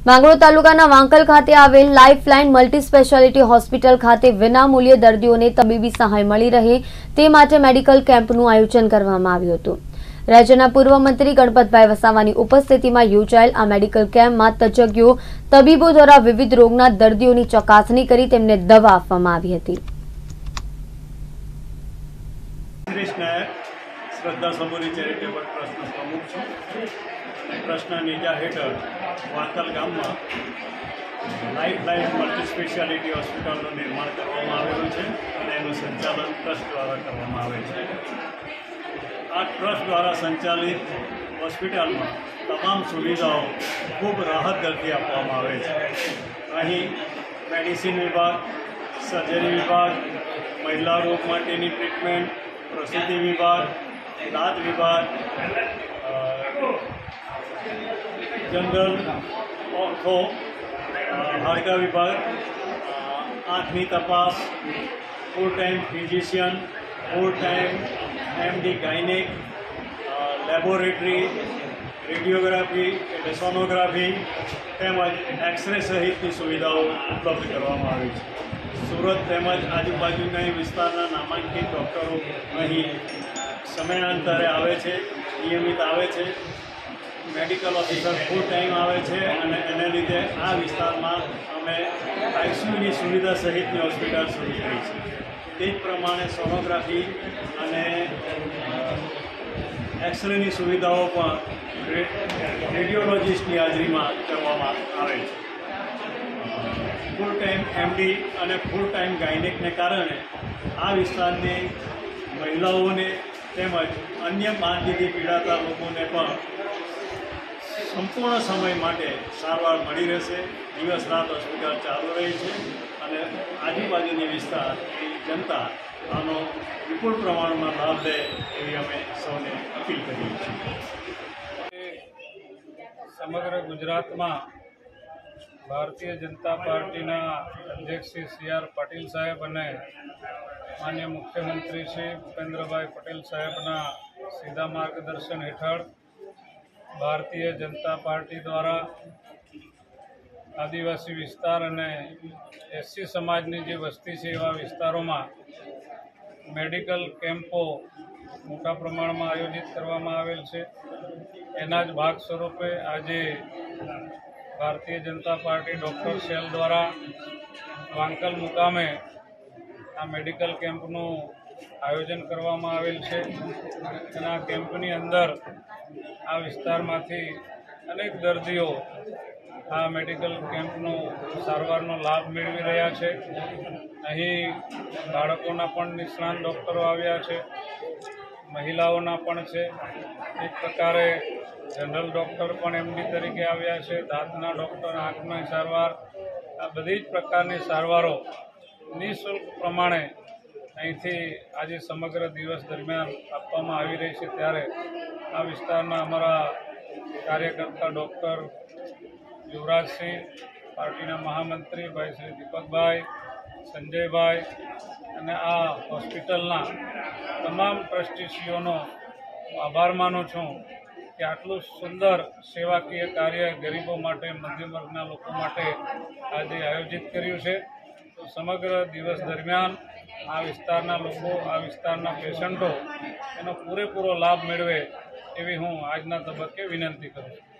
માંગરોળ તાલુકાના વાંકલ ખાતે આવેલ લાઇફલાઇન મલ્ટી સ્પેશિયાલિટી હોસ્પિટલ ખાતે વિનામૂલ્યે દર્દીઓને તબીબી સહાય મળી રહે તે માટે મેડિકલ કેમ્પનું આયોજન કરવામાં આવ્યું હતું। રાજ્યના પૂર્વ મંત્રી ગણપતભાઈ વસાવાની ઉપસ્થિતિમાં યોજાયેલ આ મેડિકલ કેમ્પમાં તજજ્ઞો તબીબો દ્વારા વિવિધ રોગના દર્દીઓની ચકાસણી કરી તેમને દવા આપવામાં આવી હતી। श्रद्धा सबूरी चेरिटेबल ट्रस्ट प्रमुख छूँ। ट्रस्ट नीजा हेठळ वांकल गाम में लाइफलाइन मल्टी स्पेशियालिटी हॉस्पिटल निर्माण करवामां आवेलुं छे अने एनुं संचालन ट्रस्ट द्वारा करवामां आवे छे। आ ट्रस्ट द्वारा संचालित हॉस्पिटल में तमाम सुविधाओं खूब राहत दरथी आपवामां आवे छे। अहीं मेडिसिन विभाग, सर्जरी विभाग, महिला रोग माटेनी ट्रीटमेंट, प्रसूति विभाग, दांत विभाग, जनरल ऑर्थो, हाड़का विभाग, आँखनी तपास, full time physician, full time MD gynaec, laboratory, radiography एटले सोनोग्राफी તેમજ एक्सरे सहितनी सुविधाओं उपलब्ध करवामां आवी छे। सूरत તેમજ आजूबाजूना विस्तारना नामांकित डॉक्टरों अहीं समयांतरे आवे छे, नियमित आवे छे। मेडिकल ऑफिसर फूल टाइम आवे छे अने एने लीधे आ विस्तारमां अमे आईसीयूनी सुविधा सहितनी हॉस्पिटल शुरू करी छे। ते ज प्रमाणे सोनोग्राफी अने एक्सरेनी सुविधाओं पण रेडियोलॉजिस्टनी हाजरीमां करवामां आवे छे। फूल टाइम एमडी और फूल टाइम गायनेक ने कारण आ विस्तारनी महिलाओं तेमज अन्य मानवीथी पीड़ाता लोगोने पण संपूर्ण समय माटे सारवार मळी रहेशे। दिवस रात हॉस्पिटल चालू रही है और आजूबाजूनी विस्तारनी जनता आनो विपुल प्रमाण में लाभ ले एवी अमे सौने अपील करीए छीए। समग्र गुजरात में भारतीय जनता पार्टी अध्यक्ष श्री CR पाटील साहेब अने माननीय मुख्यमंत्री श्री भूपेन्द्रभाई पटेल साहेबना सीधा मार्गदर्शन हेठळ भारतीय जनता पार्टी द्वारा आदिवासी विस्तार अने SC समाजनी जे वस्ती है एवा विस्तारों में मेडिकल केम्पो मोटा प्रमाण में आयोजित करवामां आवेल छे। एना ज भाग स्वरूपे आजे Bharatiya Janata party doctor cell द्वारा वांकल मुकामे आ मेडिकल केम्पनु आयोजन करवामां आवेल छे। एना केम्पनी अंदर आ विस्तारमांथी अनेक दर्दीओ आ मेडिकल केम्पनो सारवारनो लाभ मेळवी रह्या छे। अहीं बाळकोना पण निष्णात डॉक्टरो आव्या छे, महिलाओना पण छे। एक प्रकारे जनरल डॉक्टर पण एमडी तरीके आव्या छे, दांतना डॉक्टर, आँखनी सारवार, आ बधी ज प्रकारनी सारवारो निःशुल्क प्रमाणे અહીંથી આજે સમગ્ર દિવસ દરમિયાન આપવામાં આવી રહી છે। ત્યારે આ વિસ્તારના અમારા કાર્યકર્તા ડૉક્ટર યુવરાજસિંહ, પાર્ટીના મહામંત્રી ભાઈ શ્રી દીપકભાઈ, સંજયભાઈ અને આ હોસ્પિટલના તમામ ટ્રસ્ટીશ્રીઓનો આભાર માનું છું કે આટલું સુંદર સેવાકીય કાર્ય ગરીબો માટે, મધ્યમ વર્ગના લોકો માટે આજે આયોજિત કર્યું છે। તો સમગ્ર દિવસ દરમિયાન आ विस्तारना लोको, आ विस्तारना पेशंटो एनो पूरेपूरो लाभ मेळवे एवी हूँ आजना तबक्के विनंती करूँ।